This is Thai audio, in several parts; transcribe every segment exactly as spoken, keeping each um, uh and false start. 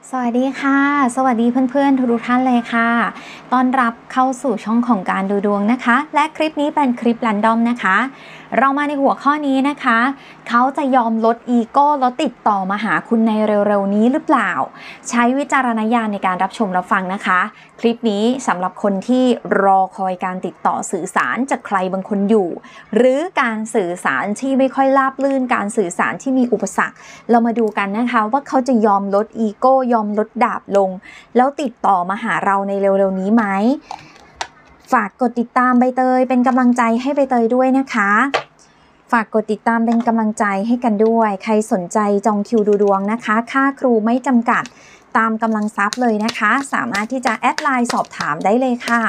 สวัสดีค่ะสวัสดีเพื่อนๆทุกท่านเลยค่ะต้อนรับเข้าสู่ช่องของการดูดวงนะคะและคลิปนี้เป็นคลิปแรนดอมนะคะเรามาในหัวข้อนี้นะคะเขาจะยอมลดอีโก้แล้วติดต่อมาหาคุณในเร็วๆนี้หรือเปล่าใช้วิจารณญาณในการรับชมรับฟังนะคะคลิปนี้สำหรับคนที่รอคอยการติดต่อสื่อสารจากใครบางคนอยู่หรือการสื่อสารที่ไม่ค่อยราบรื่นการสื่อสารที่มีอุปสรรคเรามาดูกันนะคะว่าเขาจะยอมลดอีโก้ยอมลดดาบลงแล้วติดต่อมาหาเราในเร็วๆนี้ไหมฝากกดติดตามใบเตยเป็นกำลังใจให้ใบเตยด้วยนะคะฝากกดติดตามเป็นกำลังใจให้กันด้วยใครสนใจจองคิวดูดวงนะคะค่าครูไม่จำกัดตามกำลังทรัพย์เลยนะคะสามารถที่จะแอดไลน์สอบถามได้เลยค่ะ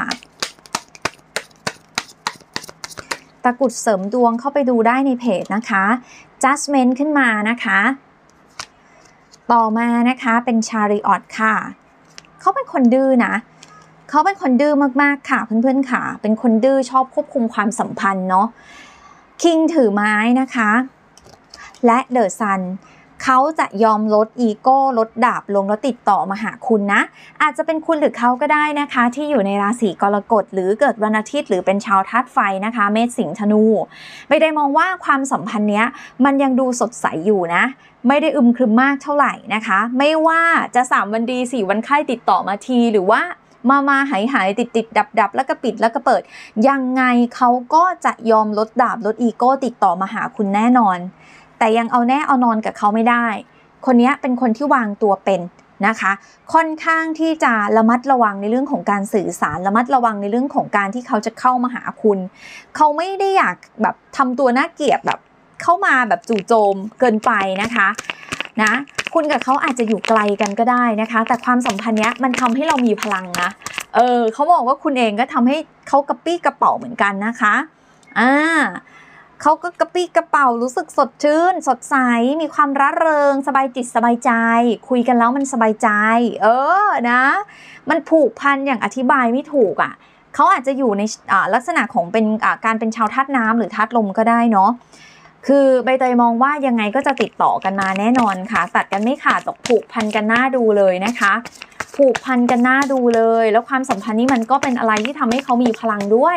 ตะกุดเสริมดวงเข้าไปดูได้ในเพจนะคะ Judgment ขึ้นมานะคะต่อมานะคะเป็น Chariot ค่ะเขาเป็นคนดื้อนะเขาเป็นคนดื้อมากๆค่ะเพื่อนๆค่ะเป็นคนดื้อชอบควบคุมความสัมพันธ์เนาะ King ถือไม้นะคะและ The Sun เขาจะยอมลดอีโก้ลดดาบลงแล้วติดต่อมาหาคุณนะอาจจะเป็นคุณหรือเขาก็ได้นะคะที่อยู่ในราศีกรกฎหรือเกิดวันอาทิตย์หรือเป็นชาวธาตุไฟนะคะเมษสิงห์ธนูไม่ได้มองว่าความสัมพันธ์เนี้ยมันยังดูสดใสอยู่นะไม่ได้อึมครึมมากเท่าไหร่นะคะไม่ว่าจะสามวันดีสี่วันไข้ติดต่อมาทีหรือว่ามามาหายหายติดติดดับดับแล้วก็ปิดแล้วก็เปิดยังไงเขาก็จะยอมลดดาบลดอีโก้ติดต่อมาหาคุณแน่นอนแต่ยังเอาแน่เอานอนกับเขาไม่ได้คนนี้เป็นคนที่วางตัวเป็นนะคะค่อนข้างที่จะระมัดระวังในเรื่องของการสื่อสารระมัดระวังในเรื่องของการที่เขาจะเข้ามาหาคุณเขาไม่ได้อยากแบบทำตัวน่าเกลียดแบบเข้ามาแบบจู่โจมเกินไปนะคะนะคุณกับเขาอาจจะอยู่ไกลกันก็ได้นะคะแต่ความสัมพันธ์เนี้ยมันทำให้เรามีพลังนะเออเขาบอกว่าคุณเองก็ทำให้เขากระปี้กระเป๋าเหมือนกันนะคะอ่าเขาก็กระปี้กระเป๋ารู้สึกสดชื่นสดใสมีความร่าเริงสบายจิตสบายใจคุยกันแล้วมันสบายใจเออนะมันผูกพันอย่างอธิบายไม่ถูกอ่ะเขาอาจจะอยู่ในลักษณะของเป็นการเป็นชาวธาตุน้ำหรือธาตุลมก็ได้เนาะคือใบเตยมองว่ายังไงก็จะติดต่อกันมาแน่นอนค่ะตัดกันไม่ขาดตกผูกพันกันน่าดูเลยนะคะผูกพันกันน่าดูเลยแล้วความสัมพันธ์นี้มันก็เป็นอะไรที่ทำให้เขามีพลังด้วย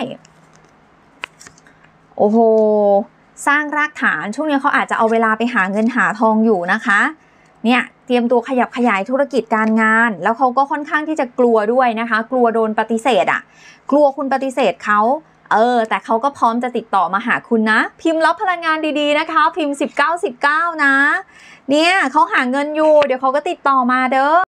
โอ้โหสร้างรากฐานช่วงนี้เขาอาจจะเอาเวลาไปหาเงินหาทองอยู่นะคะเนี่ยเตรียมตัวขยับขยายธุรกิจการงานแล้วเขาก็ค่อนข้างที่จะกลัวด้วยนะคะกลัวโดนปฏิเสธอ่ะกลัวคุณปฏิเสธเขาเออแต่เขาก็พร้อมจะติดต่อมาหาคุณนะพิมพ์รับพลังงานดีๆนะคะพิมพ์สิบเก้า สิบเก้านะเนี่ยเขาหาเงินอยู่เดี๋ยวเขาก็ติดต่อมาเด้อ